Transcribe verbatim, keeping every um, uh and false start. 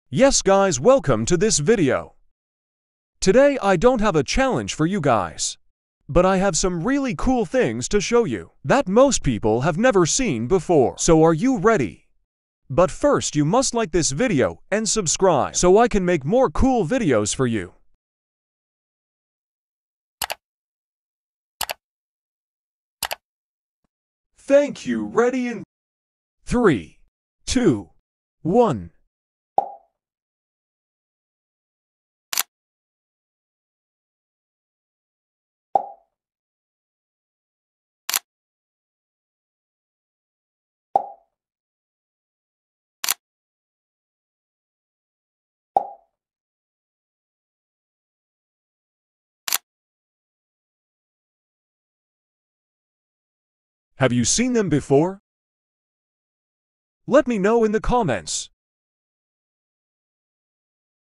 Yes guys, welcome to this video. Today I don't have a challenge for you guys, but I have some really cool things to show you that most people have never seen before. So are you ready? But first you must like this video and subscribe so I can make more cool videos for you. Thank you. Ready in three, two, one. Have you seen them before? Let me know in the comments.